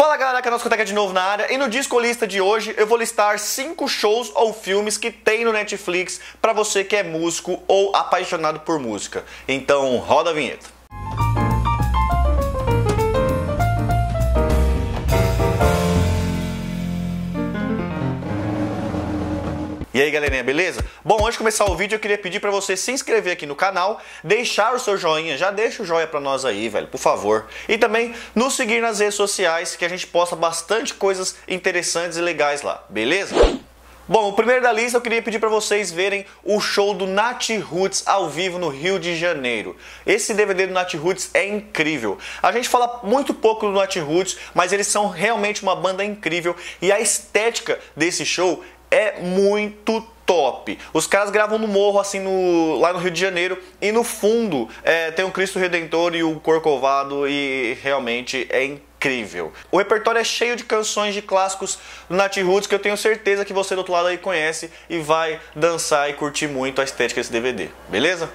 Fala galera, que é a nossa Discoteca de novo na área, e no Discolista de hoje eu vou listar 5 shows ou filmes que tem no Netflix pra você que é músico ou apaixonado por música. Então roda a vinheta. E aí galerinha, beleza? Bom, antes de começar o vídeo eu queria pedir pra você se inscrever aqui no canal, deixar o seu joinha, já deixa o joinha pra nós aí, velho, por favor. E também nos seguir nas redes sociais, que a gente posta bastante coisas interessantes e legais lá, beleza? Bom, o primeiro da lista eu queria pedir pra vocês verem o show do Nat Roots ao vivo no Rio de Janeiro. Esse DVD do Nat Roots é incrível. A gente fala muito pouco do Nat Roots, mas eles são realmente uma banda incrível e a estética desse show é muito top. Os caras gravam no morro, assim, lá no Rio de Janeiro, e no fundo tem o Cristo Redentor e o Corcovado, e realmente é incrível. O repertório é cheio de canções de clássicos do Nat Roots, que eu tenho certeza que você do outro lado aí conhece e vai dançar e curtir muito a estética desse DVD, beleza?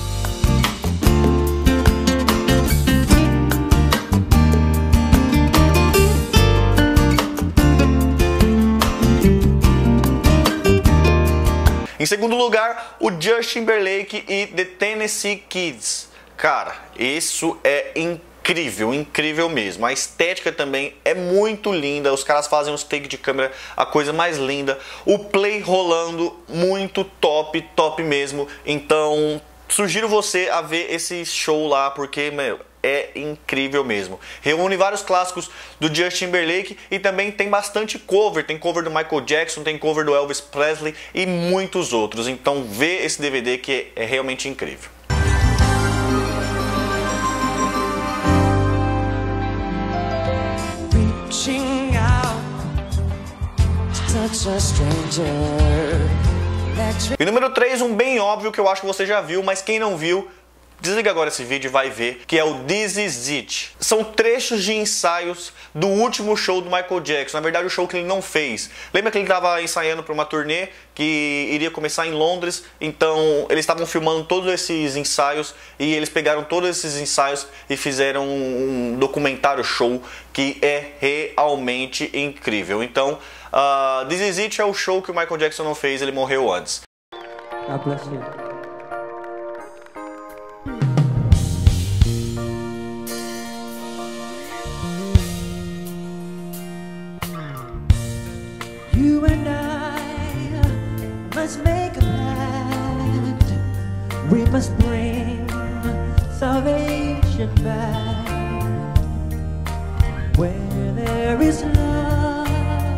Em segundo lugar, o Justin Timberlake e The Tennessee Kids. Cara, isso é incrível, incrível mesmo. A estética também é muito linda. Os caras fazem uns take de câmera, a coisa mais linda. O play rolando, muito top, top mesmo. Então, sugiro você a ver esse show lá, porque, meu, é incrível mesmo. Reúne vários clássicos do Justin Timberlake e também tem bastante cover. Tem cover do Michael Jackson, tem cover do Elvis Presley e muitos outros. Então vê esse DVD que é realmente incrível. E número 3, um bem óbvio que eu acho que você já viu, mas quem não viu, desliga agora esse vídeo e vai ver, que é o This Is It. São trechos de ensaios do último show do Michael Jackson, na verdade o show que ele não fez. Lembra que ele estava ensaiando para uma turnê que iria começar em Londres, então eles estavam filmando todos esses ensaios e eles pegaram todos esses ensaios e fizeram um documentário show que é realmente incrível. Então, This Is It é o show que o Michael Jackson não fez, ele morreu antes. God bless you. You and I must make a pact. We must bring salvation back. Where there is love,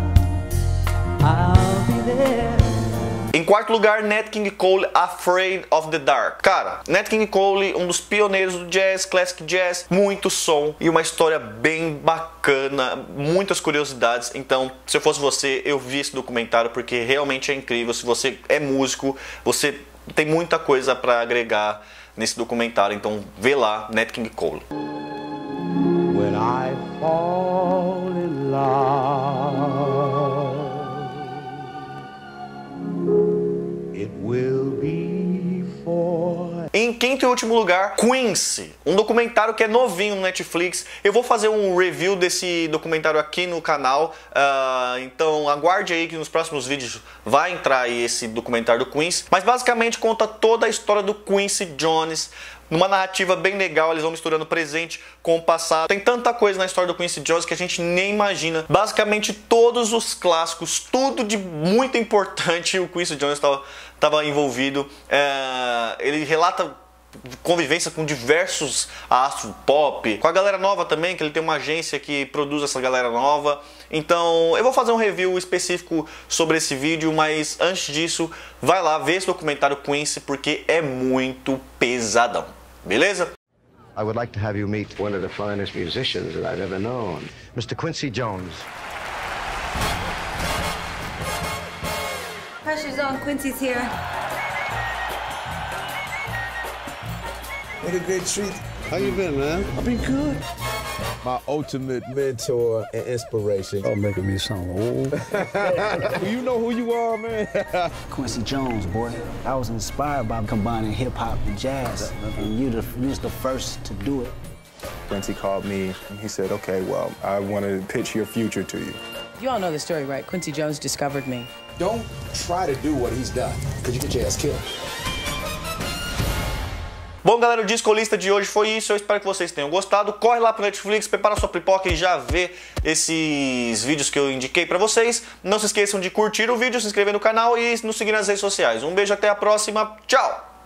I'll be there. Em quarto lugar, Nat King Cole, Afraid of the Dark. Cara, Nat King Cole, um dos pioneiros do jazz, classic jazz, muito som e uma história bem bacana, muitas curiosidades. Então, se eu fosse você, eu vi esse documentário porque realmente é incrível. Se você é músico, você tem muita coisa para agregar nesse documentário. Então, vê lá, Nat King Cole. When I fall in love, it will be for... Em quinto e último lugar, Quincy, um documentário que é novinho no Netflix. Eu vou fazer um review desse documentário aqui no canal, então aguarde aí que nos próximos vídeos vai entrar aí esse documentário do Quincy. Mas basicamente conta toda a história do Quincy Jones, numa narrativa bem legal. Eles vão misturando o presente com o passado. Tem tanta coisa na história do Quincy Jones que a gente nem imagina. Basicamente todos os clássicos, tudo de muito importante o Quincy Jones estava envolvido. Ele relata convivência com diversos astros pop, com a galera nova também, que ele tem uma agência que produz essa galera nova. Então eu vou fazer um review específico sobre esse vídeo, mas antes disso, vai lá ver esse documentário Quincy, porque é muito pesadão, beleza? I would like to have you meet one of the finest musicians that I've ever known, Mr. Quincy Jones. Pressure's on, Quincy's here. What a great treat. How you been, man? I've been good. My ultimate mentor and inspiration. Oh, making me sound old. You know who you are, man. Quincy Jones, boy. I was inspired by combining hip hop and jazz, and you was the first to do it. Quincy called me and he said, okay, well, I want to pitch your future to you. You all know the story, right? Quincy Jones discovered me. Don't try to do what he's done, because you get your ass killed. Bom, galera, o Disco Lista de hoje foi isso. Eu espero que vocês tenham gostado. Corre lá pro Netflix, prepara sua pipoca e já vê esses vídeos que eu indiquei pra vocês. Não se esqueçam de curtir o vídeo, se inscrever no canal e nos seguir nas redes sociais. Um beijo, até a próxima. Tchau!